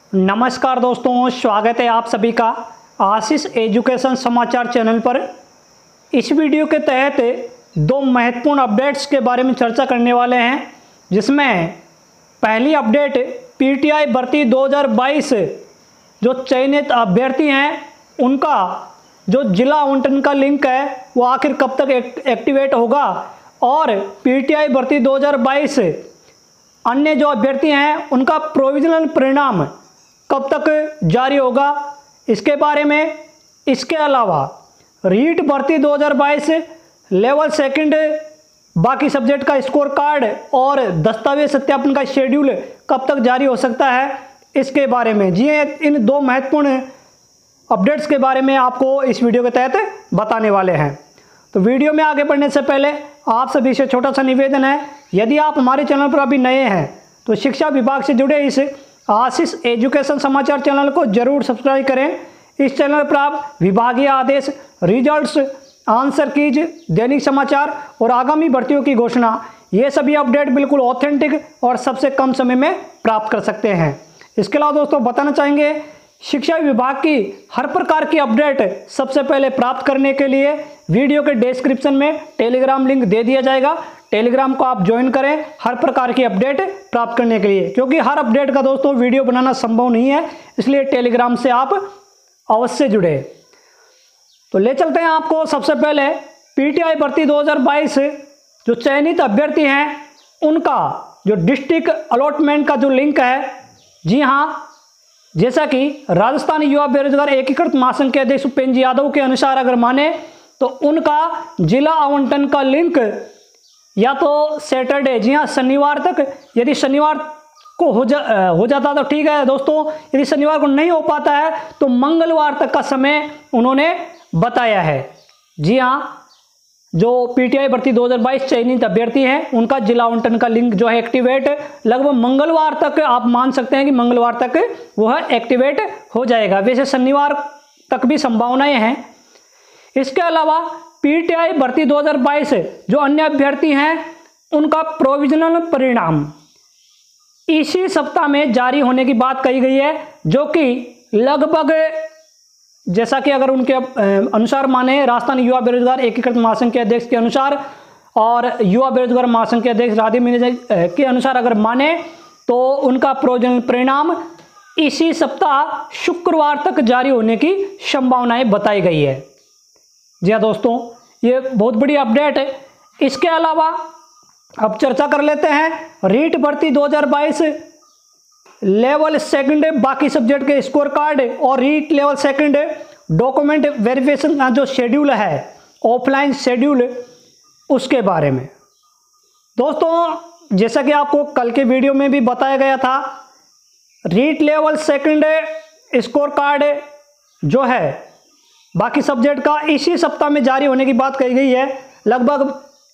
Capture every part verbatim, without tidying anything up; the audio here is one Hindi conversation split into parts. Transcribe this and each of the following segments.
नमस्कार दोस्तों, स्वागत है आप सभी का आशीष एजुकेशन समाचार चैनल पर। इस वीडियो के तहत दो महत्वपूर्ण अपडेट्स के बारे में चर्चा करने वाले हैं, जिसमें पहली अपडेट पीटीआई भर्ती दो हज़ार बाईस जो चयनित अभ्यर्थी हैं उनका जो जिला आवंटन का लिंक है वो आखिर कब तक एक्टिवेट होगा, और पीटीआई भर्ती दो हज़ार बाईस अन्य जो अभ्यर्थी हैं उनका प्रोविजनल परिणाम कब तक जारी होगा, इसके बारे में। इसके अलावा रीट भर्ती दो हज़ार बाईस लेवल सेकंड बाकी सब्जेक्ट का स्कोर कार्ड और दस्तावेज सत्यापन का शेड्यूल कब तक जारी हो सकता है, इसके बारे में। जी इन दो महत्वपूर्ण अपडेट्स के बारे में आपको इस वीडियो के तहत बताने वाले हैं। तो वीडियो में आगे बढ़ने से पहले आप सभी से छोटा सा निवेदन है, यदि आप हमारे चैनल पर अभी नए हैं तो शिक्षा विभाग से जुड़े इस आशीष एजुकेशन समाचार चैनल को जरूर सब्सक्राइब करें। इस चैनल पर आप विभागीय आदेश, रिजल्ट्स, आंसर कीज, दैनिक समाचार और आगामी भर्तियों की घोषणा, ये सभी अपडेट बिल्कुल ऑथेंटिक और सबसे कम समय में प्राप्त कर सकते हैं। इसके अलावा दोस्तों बताना चाहेंगे, शिक्षा विभाग की हर प्रकार की अपडेट सबसे पहले प्राप्त करने के लिए वीडियो के डिस्क्रिप्शन में टेलीग्राम लिंक दे दिया जाएगा। टेलीग्राम को आप ज्वाइन करें हर प्रकार की अपडेट प्राप्त करने के लिए, क्योंकि हर अपडेट का दोस्तों वीडियो बनाना संभव नहीं है, इसलिए टेलीग्राम से आप अवश्य जुड़े। तो ले चलते हैं आपको सबसे पहले पीटीआई भर्ती दो हज़ार बाईस जो चयनित अभ्यर्थी हैं उनका जो डिस्ट्रिक्ट अलॉटमेंट का जो लिंक है। जी हाँ, जैसा कि राजस्थान युवा बेरोजगार एकीकृत महासंघ के अध्यक्ष उपेंद्र यादव के अनुसार अगर माने तो उनका जिला आवंटन का लिंक या तो सैटरडे, जी हाँ शनिवार तक, यदि शनिवार को हो जा हो जाता तो ठीक है दोस्तों, यदि शनिवार को नहीं हो पाता है तो मंगलवार तक का समय उन्होंने बताया है। जी हाँ, जो पीटीआई भर्ती दो हज़ार बाईस चयनित अभ्यर्थी हैं उनका जिला आवंटन का लिंक जो है एक्टिवेट लगभग मंगलवार तक, आप मान सकते हैं कि मंगलवार तक वह एक्टिवेट हो जाएगा। वैसे शनिवार तक भी संभावनाएं हैं। इसके अलावा पीटीआई भर्ती दो हज़ार बाईस जो अन्य अभ्यर्थी हैं उनका प्रोविजनल परिणाम इसी सप्ताह में जारी होने की बात कही गई है, जो कि लगभग, जैसा कि अगर उनके अनुसार माने, राजस्थान युवा बेरोजगार एकीकृत महासंघ के अध्यक्ष के अनुसार और युवा बेरोजगार महासंघ के अध्यक्ष राधे मिनी के अनुसार अगर माने तो उनका प्रोविजनल परिणाम इसी सप्ताह शुक्रवार तक जारी होने की संभावनाएं बताई गई है। जी हाँ दोस्तों, ये बहुत बड़ी अपडेट है। इसके अलावा अब चर्चा कर लेते हैं रीट भर्ती दो हज़ार बाईस लेवल सेकंड बाकी सब्जेक्ट के स्कोर कार्ड और REET level second document verification का जो शेड्यूल है, ऑफलाइन शेड्यूल, उसके बारे में। दोस्तों जैसा कि आपको कल के वीडियो में भी बताया गया था, REET level second score card जो है बाकी सब्जेक्ट का इसी सप्ताह में जारी होने की बात कही गई है। लगभग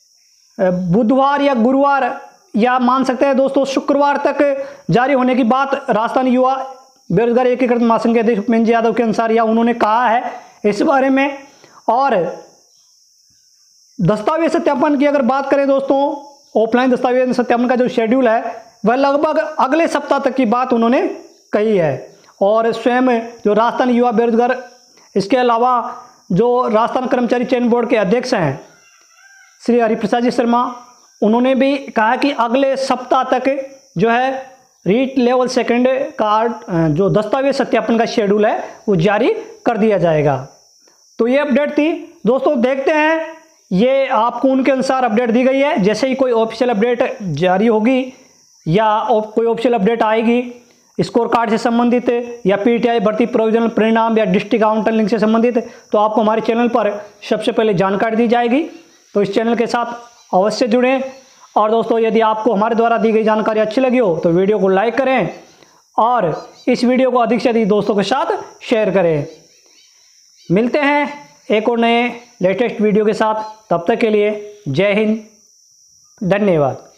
बुधवार या गुरुवार या मान सकते हैं दोस्तों शुक्रवार तक जारी होने की बात राजस्थान युवा बेरोजगार एकीकृत महासंघ के अध्यक्ष उपेंद्र यादव के अनुसार, या उन्होंने कहा है इस बारे में। और दस्तावेज सत्यापन की अगर बात करें दोस्तों, ऑफलाइन दस्तावेज सत्यापन का जो शेड्यूल है वह लगभग अगले सप्ताह तक की बात उन्होंने कही है। और स्वयं जो राजस्थान युवा बेरोजगार, इसके अलावा जो राजस्थान कर्मचारी चयन बोर्ड के अध्यक्ष हैं श्री हरिप्रसाद जी शर्मा, उन्होंने भी कहा कि अगले सप्ताह तक जो है रीट लेवल सेकंड का जो दस्तावेज सत्यापन का शेड्यूल है वो जारी कर दिया जाएगा। तो ये अपडेट थी दोस्तों। देखते हैं, ये आपको उनके अनुसार अपडेट दी गई है। जैसे ही कोई ऑफिशियल अपडेट जारी होगी या कोई ऑफिशियल अपडेट आएगी स्कोर कार्ड से संबंधित या पीटीआई भर्ती प्रोविजनल परिणाम या डिस्ट्रिक्ट आवंटन लिंक से संबंधित, तो आपको हमारे चैनल पर सबसे पहले जानकारी दी जाएगी। तो इस चैनल के साथ अवश्य जुड़ें। और दोस्तों यदि आपको हमारे द्वारा दी गई जानकारी अच्छी लगी हो तो वीडियो को लाइक करें और इस वीडियो को अधिक से अधिक दोस्तों के साथ शेयर करें। मिलते हैं एक और नए लेटेस्ट वीडियो के साथ, तब तक के लिए जय हिंद, धन्यवाद।